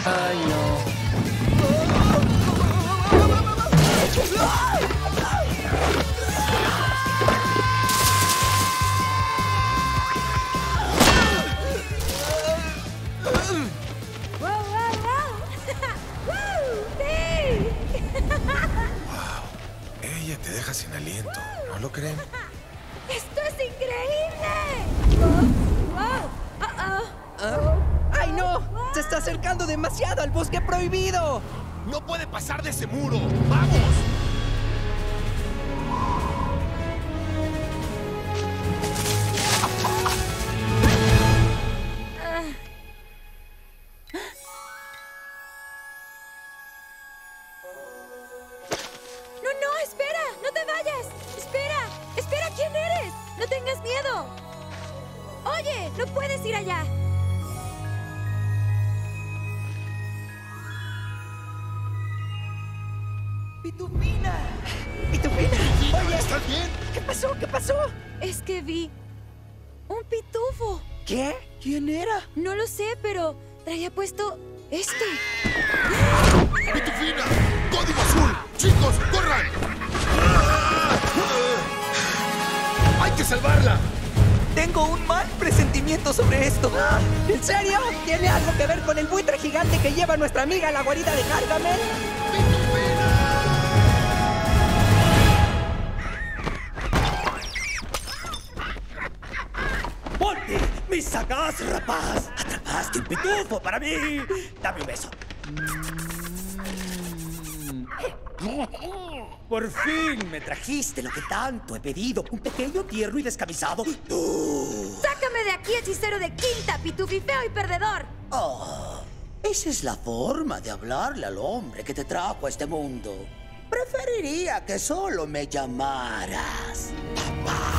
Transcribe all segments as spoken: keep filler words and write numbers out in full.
Ay, no. ¡Wow, wow, wow! ¡Woo! ¡Sí! Wow. Ella te deja sin aliento. ¿No lo creen? ¡Esto es increíble! ¡Oh! ¡Wow! ¡Uh-oh! ¿Ah? ¡Ay, no! ¡Se está acercando demasiado al bosque prohibido! ¡No puede pasar de ese muro! ¡Vamos! ¡No, no! ¡Espera! ¡No te vayas! ¡Espera! ¡Espera! ¿Quién eres? ¡No tengas miedo! ¡Oye! ¡No puedes ir allá! ¡Pitufina! ¡Pitufina! Oye, ¿Estás bien? ¿qué pasó? ¿Qué pasó? Es que vi un pitufo. ¿Qué? ¿Quién era? No lo sé, pero traía puesto este. ¡Pitufina! ¡Código azul! ¡Chicos, corran! ¡Hay que salvarla! Tengo un mal presentimiento sobre esto. ¿En serio? ¿Tiene algo que ver con el buitre gigante que lleva nuestra amiga a la guarida de Gargamel? ¡Monty! ¡Mi sagaz rapaz! ¡Atrapaste un pitufo para mí! ¡Dame un beso! Por fin me trajiste lo que tanto he pedido. Un pequeño, tierno y descamisado. ¡Tú! ¡Sácame de aquí, hechicero de quinta, pitufifeo y perdedor! Oh, esa es la forma de hablarle al hombre que te trajo a este mundo. Preferiría que solo me llamaras papá.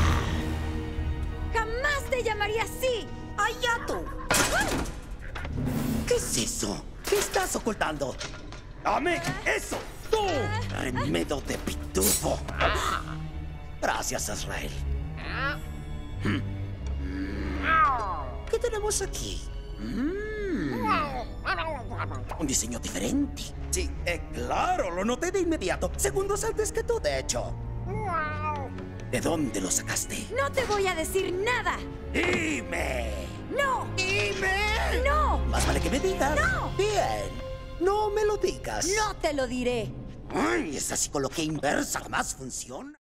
¡Jamás te llamaría así! ¡Ay, ya tú! ¿Qué es eso? ¿Qué estás ocultando? ¡Dame eso! ¡Tú! ¡Remedo de pitufo! Gracias, Azrael. ¿Qué tenemos aquí? Mm. Un diseño diferente. Sí, eh, claro, lo noté de inmediato. Segundos antes que tú, de hecho. ¿De dónde lo sacaste? ¡No te voy a decir nada! ¡Dime! ¡No! ¡Dime! ¡No! Más vale que me digas. ¡No! Bien. No me lo digas. ¡No te lo diré! Ay, esa psicología inversa jamás funciona.